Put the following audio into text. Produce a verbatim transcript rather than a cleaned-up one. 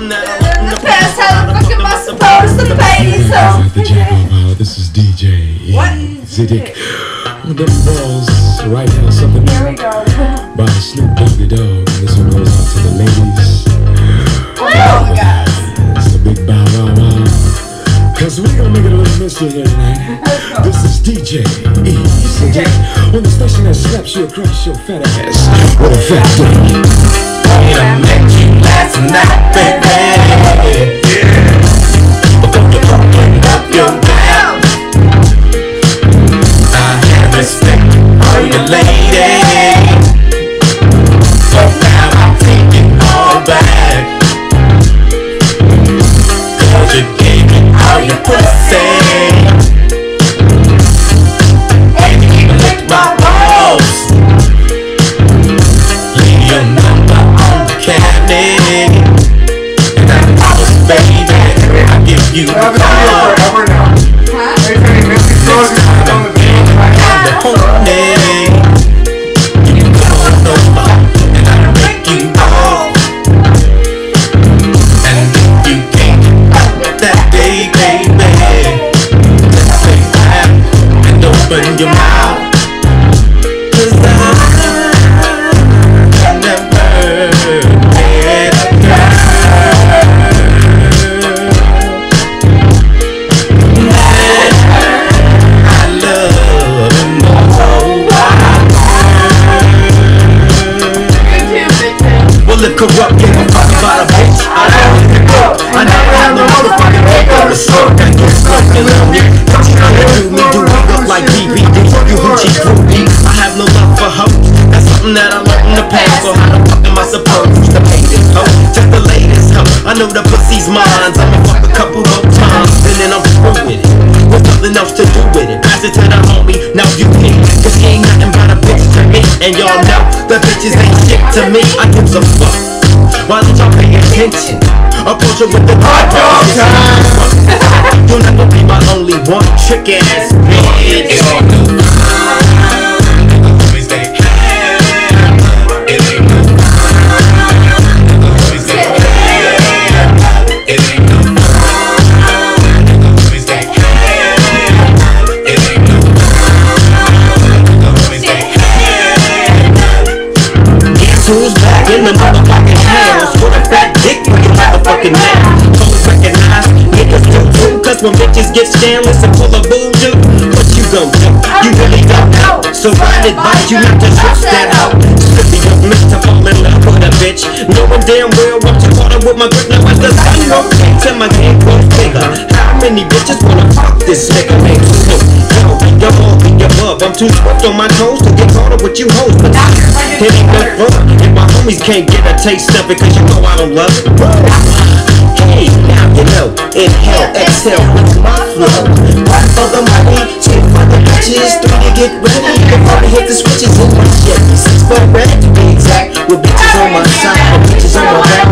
something that I want in the past. How the fuck am I supposed to pay these songs? The Jack of, uh, this is D J Ziddick. The balls right now, something Here we go. by Snoop Doggy Dogg. This one goes out to the ladies. Oh, guys. It's a big bow wow wow. Cause we're gonna make it a little mystery here tonight. This is D J Ziddick on the station that slaps you across your fat ass with a fat dick. I met you last night, baby. Yeah. Before you open up your mouth, I have respect for you, lady. But now I'm taking all back. Cause you gave me all your pussy. And you even licked my balls. Leave your number on the cabinet. And I promise, baby, I'll give you a call. Forever now. Huh? Hey, Penny, Missy Rose is on the video tonight. The honey, you can come on over and I'll make you all. And if you can't get that day, baby, just say that and open your mouth. Cause I never met a girl I love in the whole wide world. Well, if corrupt give a fuck about a bitch, I don't give a fuck. I never have no motherfucking dick on the sword that gets smoking on me. What you trying to do me? Do me look like D V D? You hoochie groupie. I have no love for hoes. That's something that I learned in the past. So how the fuck am I supposed to pay this hoe? Just the latest hoe. I know the pussy's mine. I'ma fuck a couple more times and then I'm through with it. With nothing else to do with it. Pass it to the homie. Now you can. Cause he ain't nothing but a bitch to me. And y'all know the bitches ain't shit to me. I give a fuck. Why don't y'all pay attention? Approach her with the hot dog time. You'll never be my only one trick ass bitch. It ain't no always they have. It ain't no always they have. It ain't no always they have. It ain't no always they have. Guess who's back in the motherfucking house with a fat dick for your motherfucking mouth? Don't recognize niggas do too. Cause when bitches get scandalous and full of voodoo, what you gon' do? You really don't know. So I'd advise you not to trust that hoe. Strictly don't miss to fall in love with a bitch, knowing damn well what you caught up with my grip. Now as the sun rotates and my game grows bigger, how many bitches wanna fuck this nigga named Snoop? Yo, you're all the above. I'm too swift on my toes to get caught up with you hoes. But it ain't no fun if my homies can't get a taste of it, cause you know I don't love it. Hey, now you know, inhale, exhale with my flow. One for the money, two for the bitches, three to get ready before I hit the switches in my Chevy. Six for red to be exact, with bitches on my side, with bitches on my back.